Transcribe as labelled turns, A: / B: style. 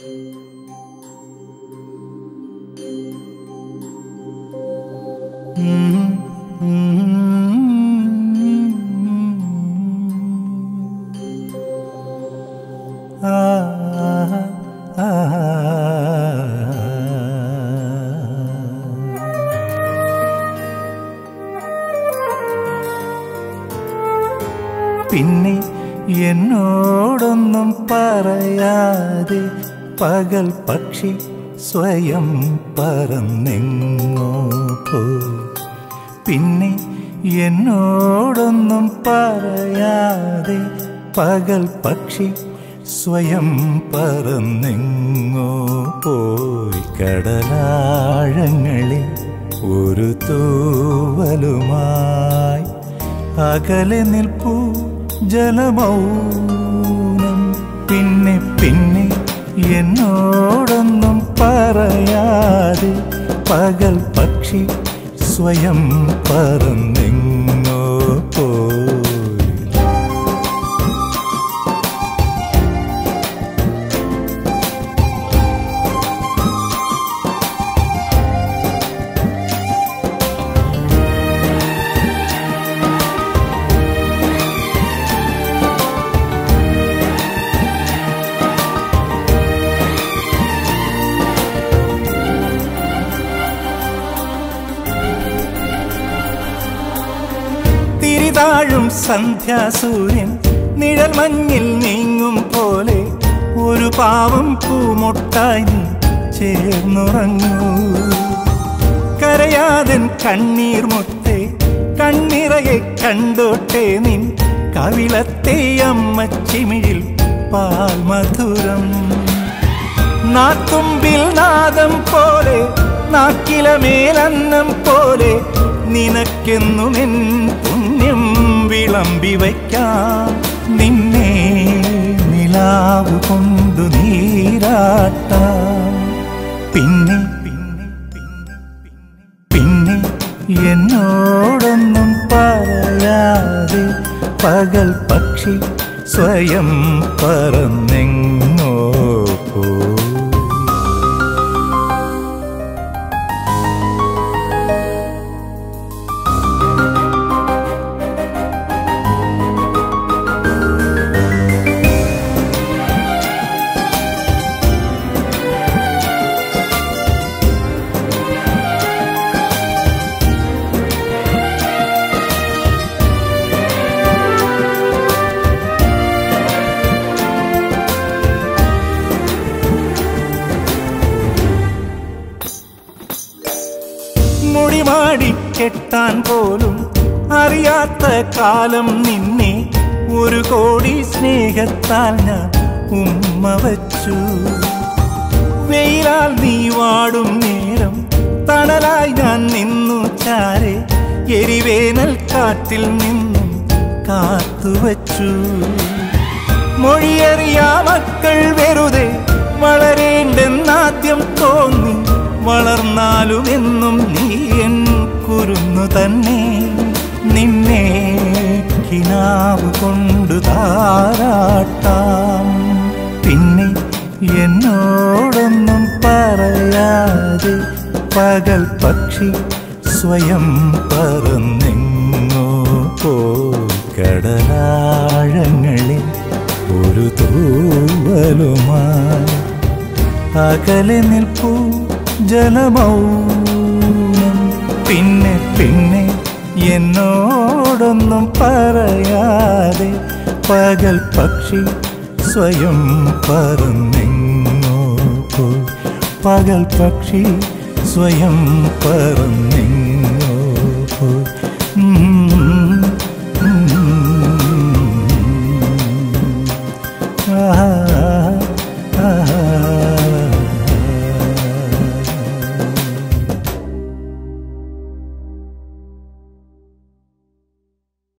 A: പിന്നെ എന്നോടൊന്നും പറയാതെ പകൽ പക്ഷി സ്വയം പറന്നെങ്ങോ പോയി. പിന്നെ എന്നോടൊന്നും പറയാതെ പകൽ പക്ഷി സ്വയം പറന്നെങ്ങോ പോയി. കടലാഴങ്ങളിൽ ഒരു തൂവലുമായി അകലെ നിൽപ്പൂ ജലമൗനം. പിന്നെ പിന്നെ എന്നോടൊന്നും പറയാതെ പകൽ പക്ഷി സ്വയം പറന്നെങ്ങോ പോയി. തിരിതാഴും സന്ധ്യാസൂര്യൻ നിഴൽ മഞ്ഞിൽ നീങ്ങും പോലെ ഒരു പാവം പൂമൊട്ടായി നീ ചേർന്നുറങ്ങൂ. കരയാതൻ കണ്ണീർ മുത്തേ കണ്ണിറയെ കണ്ടോട്ടെ നിൻ കവിളത്തെ അമ്മച്ചിമിഴിൽ പാൽ മധുരം. നാത്തുമ്പിൽ നാദം പോലെ നാക്കിലമേലന്നം പോലെ നിനക്കെന്നുമെൻ പുണ്യം വിളമ്പി വയ്ക്കാം. നിന്നെ നിലാവ് കൊണ്ടു നീരാട്ടാം. പിന്നെ പിന്നെ എന്നോടൊന്നും പറയാതെ പകൽ പക്ഷി സ്വയം പറന്നെങ്ങോ പോയി. മുടിമാടി കെട്ടാൻ പോലും അറിയാത്ത കാലം നിന്നെ ഒരു കോടി സ്നേഹത്താൽ ഞാൻ ഉമ്മ വച്ചു. വെയിലാൽ നീ വാടും നേരം തണലായി ഞാൻ നിന്നു ചാരെ എരിവേനൽ കാറ്റിൽ നിന്നും കാത്തുവച്ചു. മൊഴിയറിയാ മക്കൾ വെറുതെ വളരേണ്ടെന്നാദ്യം തോന്നി. വളർന്നാലും എന്നും നീ എൻ കുരുന്നു തന്നെ. നിന്നെ കിനാവ് കൊണ്ടു താരാട്ടാം. പിന്നെ എന്നോടൊന്നും പറയാതെ പകൽ പക്ഷി സ്വയം പറന്നെങ്ങോ പോയി. കടലാഴങ്ങളിൽ ഒരു തൂവലുമായി അകലെ നിൽപ്പൂ ജലമൗനം. പിന്നെ പിന്നെ എന്നോടൊന്നും പറയാതെ പകൽ പക്ഷി സ്വയം പറന്നെങ്ങോ പോയി. പകൽ പക്ഷി സ്വയം പറന്നെങ്ങോ